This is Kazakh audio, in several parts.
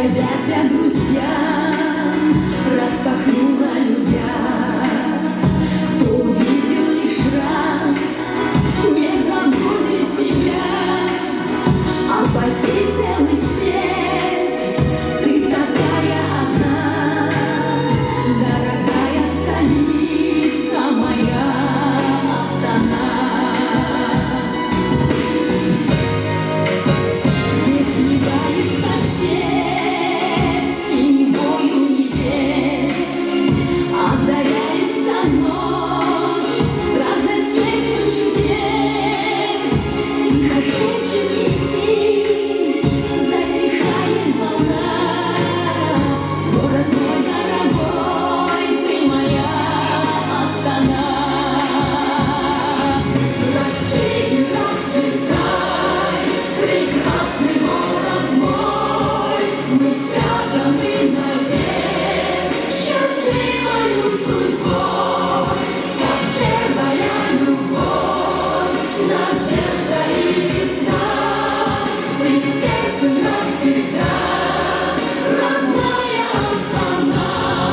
объятия друзьям распахнула, любя. Кто увидел лишь раз, не забудет тебя. Обойти целый свет, ты такая одна, дорогая столица моя, Астана. Здесь не гаится степь синевою небес, озаряется ночь разноцветием чудес. Тихо шепчет лесин, затихает волна. Город мой дорогой, ты моя Астана. Расти и расцветай, прекрасный город мой. Мы связаны навек счастливою судьбой. Как первая любовь, надежда и весна. Ты в сердце навсегда, родная Астана.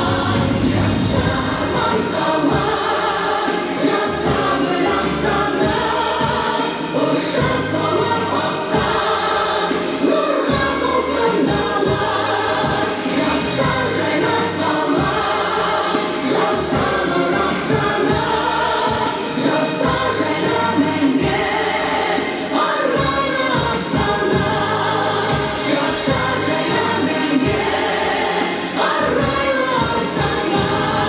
Жасаман кала, жасамын Астана. Ошақ толып астан, нұрға толсын дала. Жаса жайнап қала, жаса нұр Астана. Жаса жайнап мәңгі, арайлы Астана. Жаса жайнап мәңгі, арайлы Астана.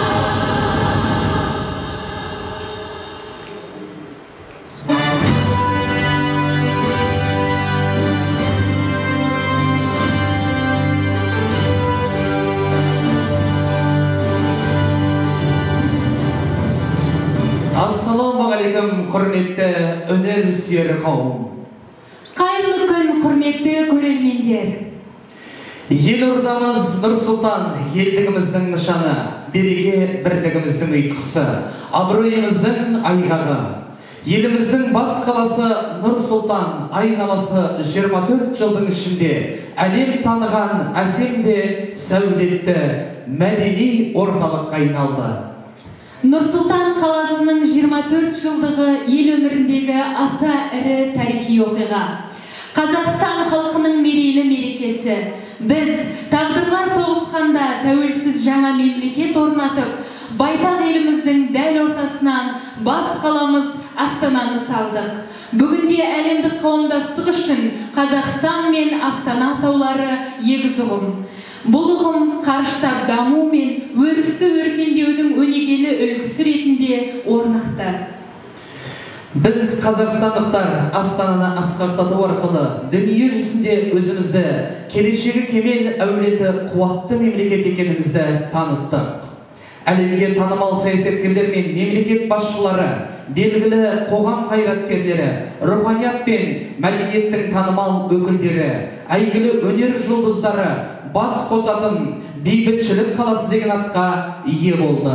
Ассалаумағалейкум, құрметті өнер сүйер қауым. Қайырлы күн, құрметті көрермендер. Елордамыз Нұр-Сұлтан елдігіміздің нышаны, береке бірлігіміздің ұйытқысы, абыройымыздың айғағы. Еліміздің бас қаласы Нұр-Сұлтан айналасы 24 жылдың ішінде әлем таныған әсемде сәулетті мәдени орталыққа айналды. Нұр-Сұлтан қаласының 24 жылдығы ел өміріндегі аса ірі тарихи оқиға. Қазақстан халқының мерейлі мерекесі. Біз тағдырлар тоғысқанда тәуелсіз жаңа мемлекет орнатып, байтақ еліміздің дәл ортасынан бас қаламыз Астананы салдық. Бүгінде әлемдік қауымдастық үшін Қазақстан мен Астана атаулары егіз ұғым. Бұл ұғым қарыштап даму мен өрісті өркендеудің өнегелі үлгісі ретінде орнықты. Біз қазақстандықтар Астананы асқақтату арқылы дүние жүзінде өзімізді келешегі кемел әулеті қуатты мемлекет екенімізді таныттық. Әлемге танымал саясаткерлер мен мемлекет басшылары, белгілі қоғам қайраткерлері, руханият пен мәдениеттің танымал өкілдері, әйгілі өнер жұлдыздары бас қосатын бейбітшілік қаласы деген атқа ие болды.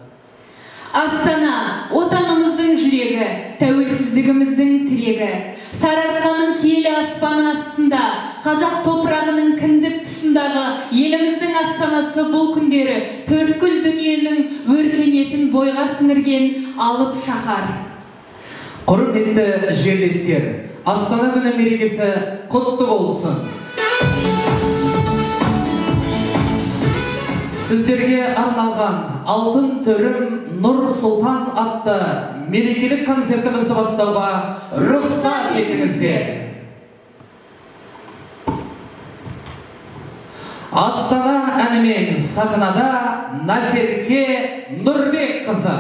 Астана отанымыздың жүрегі, тәуелсіздігіміздің тірегі. Сарыарқаның киелі аспан астында, қазақ топырағының кіндік тұсындағы еліміздің астанасы бұл күндері төрткүл дүниенің өркениетін бойға сіңірген алып шаһар. Құрметті жерлестер, Астана күні мерекесі құтты болсын. Сіздерге арналған алтын төрім Нұр-Сұлтан атты мерекелік концертімізді бастауға рұқсат етіңіздер. Астана әнімен сахнада Назерке Нұрбек қызы.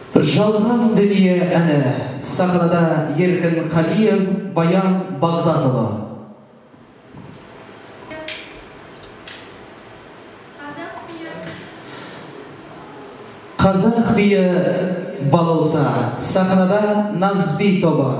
Жалған дүние әні сахнада Еркін Қалиев, Баян Бағдатова. Қазақ биі Балауса сахнада Назби тобы.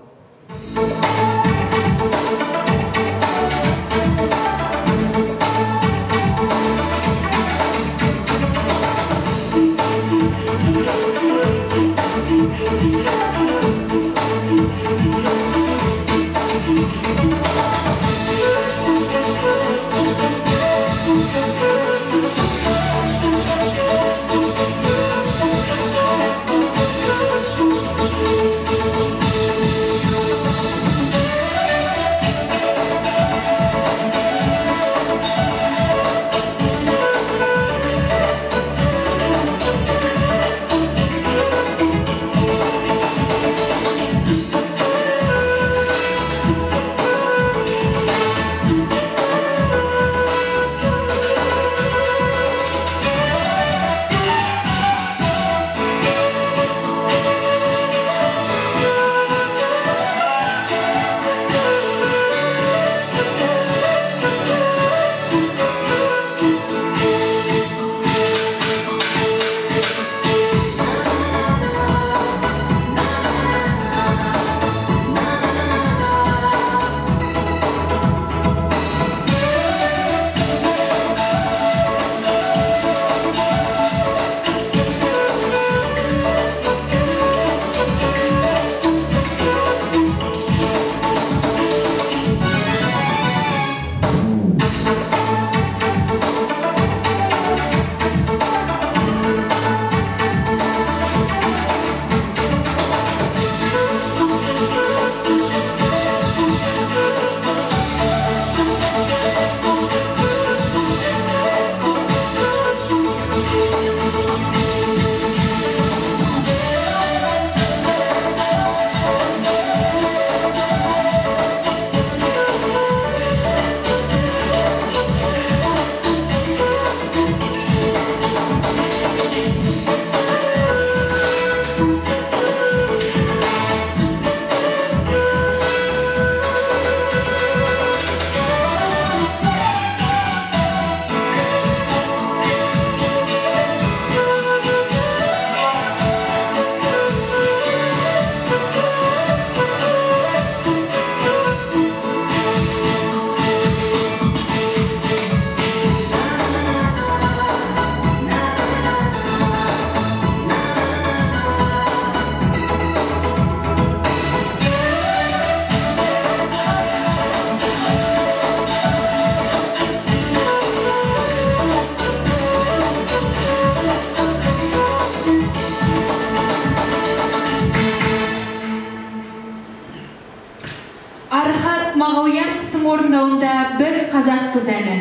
Мағауияновтың орындауында біз қазақпыз әні.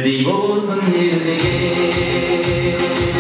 біздей болсын ертегі.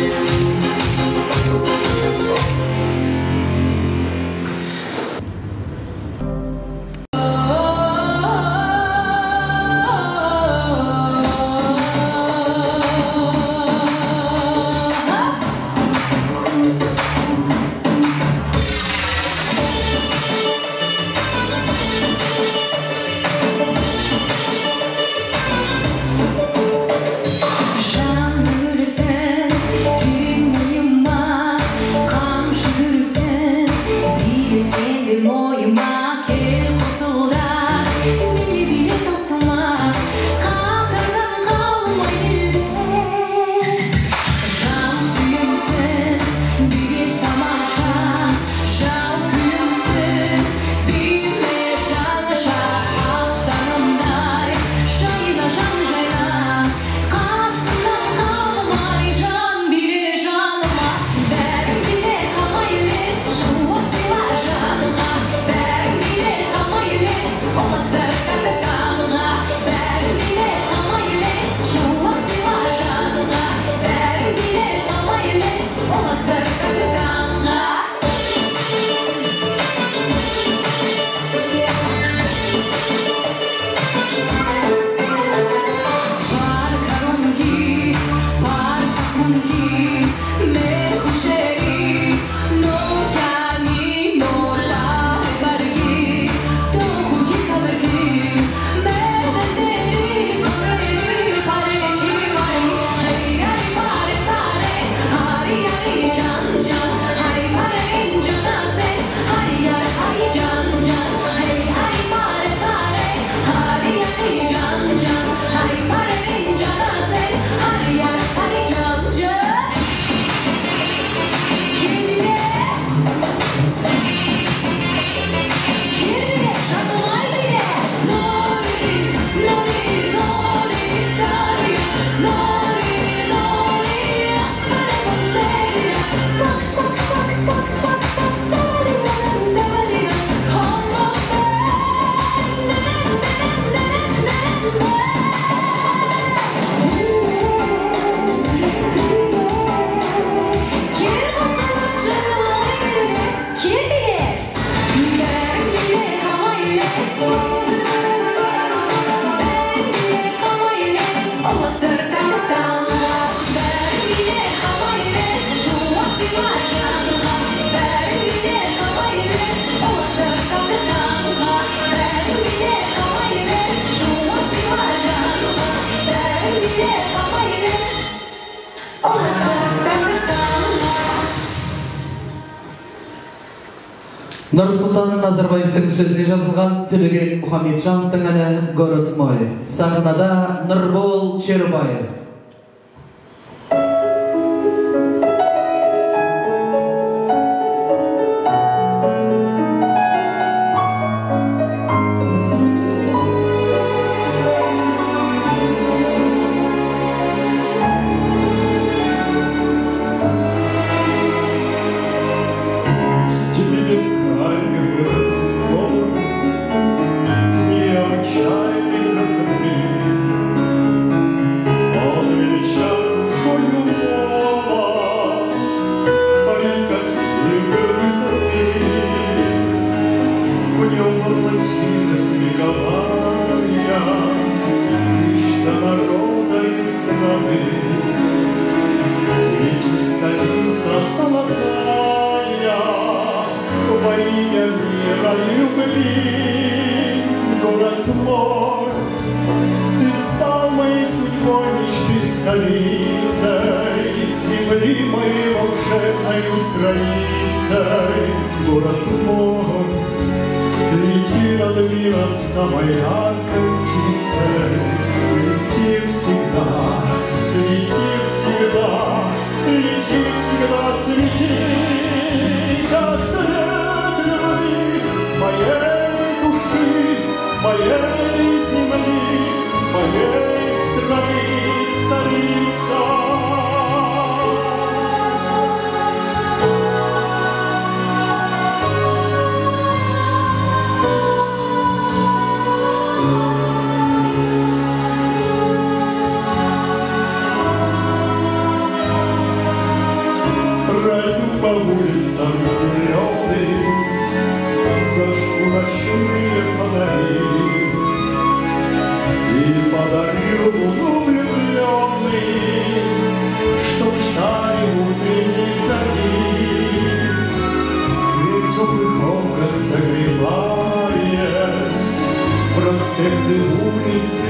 Нұрсұлтан Назарбаевтың сөзіне жазылған Төлеген Мұхамеджановтың әні «Город мой». Сахнада Нұрбол Черубаев.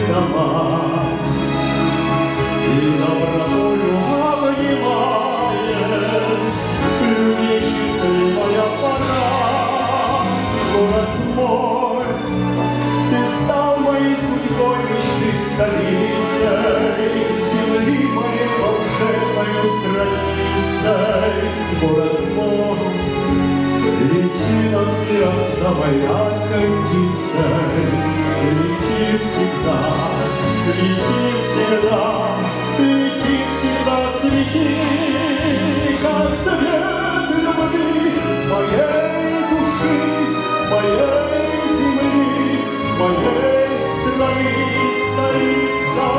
дома. И добротою обнимает людей счастливая пора. Город мой, ты стал моей судьбой, мечты столицей, земли моей волшебной страницей. Город мой, лети над миром самой яркой птицей, лети всегда, цвети всегда, лети всегда, цвети, как свет любви моей души, моей земли, моей страны столица.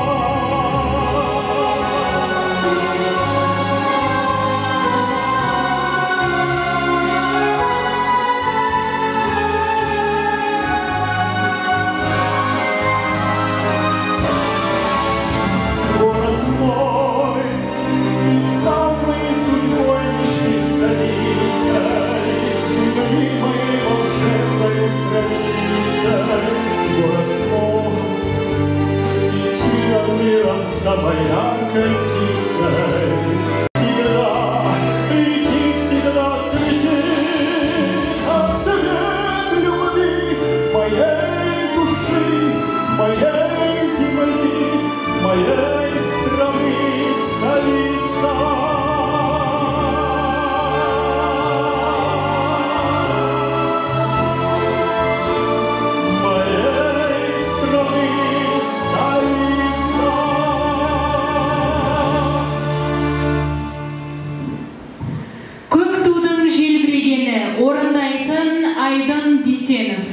Самой яркой птицей всегда, лети всегда, цвети, как свет любви моей души, моей земли, моей страны столица. Орындайтын Айдын Дүйсенов.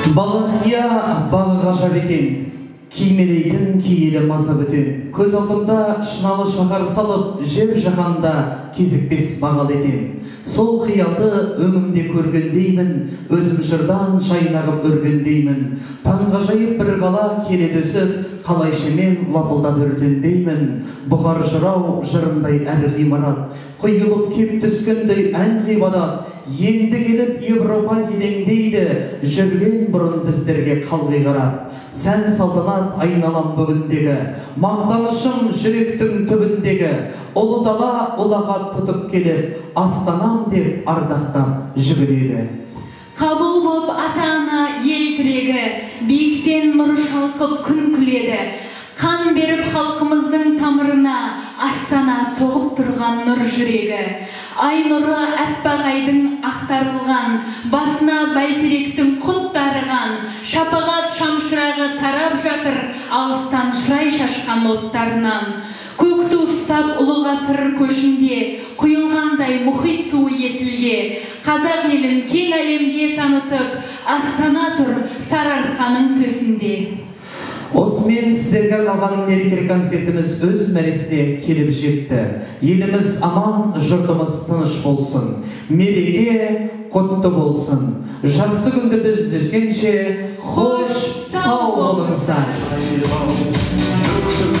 Балықия бағы ғажап екен, кимелейтін киелі маза бөтен. Көз алдымда шыналы шаһар салып, жер жаһанда кезікпес бағал етем. Сол қиялды өңімде көргендеймін, өзім жырдан жайнағып өргендеймін. Таңғажайып бір қала келеді өсіп, қалайша мен лапылдап өртенбеймін. Бұқар жырау жырындай әр ғимарат, құйылып кеп түскендей ән ғибадат. Енді келіп Европа елеңдейді, жүрген бұрын біздерге қалғи қарап. Сән салтанат айналам бүгіндегі, мақтанышым жүректің түбіндегі. Ұлы дала ұлағат тұтып келіп, астанам деп ардақтап жүгіреді. Қабыл боп ата-ана ел тірегі, биіктен нұр шалқып күн күледі. Қан беріп халқымыздың тамырына, Астана соғып тұрған нұр жүрегі. Ай нұры әппақ айдың ақтарылған, басына бәйтеректің құт дарыған, шапағат шамшырағы тарап жатыр, алыстан шырай шашқан оттарынан. Көкті ұстап ұлы ғасыр көшінде, құйылғандай мұхит суы есілге, қазақ елін кең әлемге танытып, Астана тұр сарыарқаның төсінде. Осымен сіздерге арналған мерекелік концертіміз өз мәресіне келіп жетті. Еліміз аман, жұртымыз тыныш болсын. Мереке құтты болсын. Жақсы күндерді жүздескенше, хош, сау болыңыздар.